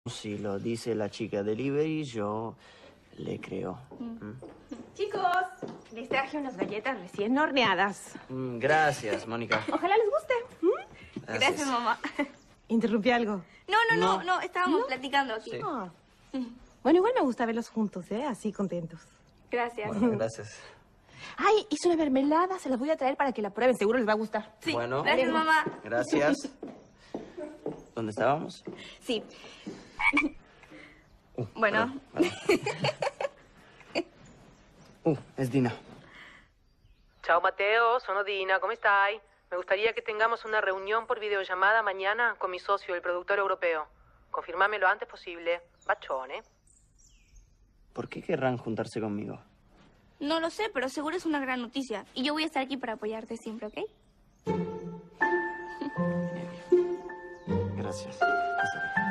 Si lo dice la chica delivery, yo le creo. Chicos, les traje unas galletas recién horneadas. Gracias, Mónica. Ojalá les guste. Gracias, mamá. ¿Interrumpí algo? No, estábamos platicando aquí. Sí. Ah. Bueno, igual me gusta verlos juntos, ¿eh? Así contentos. Gracias. Bueno, gracias. Ay, hice una mermelada, se las voy a traer para que la prueben, seguro les va a gustar. Sí, Bueno. gracias, mamá. Gracias. ¿Dónde estábamos? Sí. Bueno. Es Dina. Ciao Matteo, sono Dina, come stai? Me gustaría que tengamos una reunión por videollamada mañana con mi socio, el productor europeo. Confirmame lo antes posible. Bacione. ¿Por qué querrán juntarse conmigo? No lo sé, pero seguro es una gran noticia. Y yo voy a estar aquí para apoyarte siempre, ¿ok? Gracias. Hasta luego.